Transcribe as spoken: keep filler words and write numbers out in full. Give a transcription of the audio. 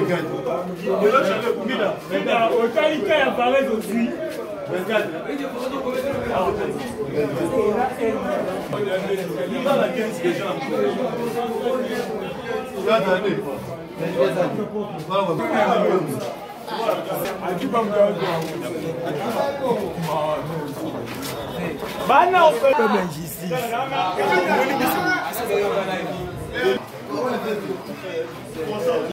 Autorité apparaît aussi. Bana on fait comme injustice.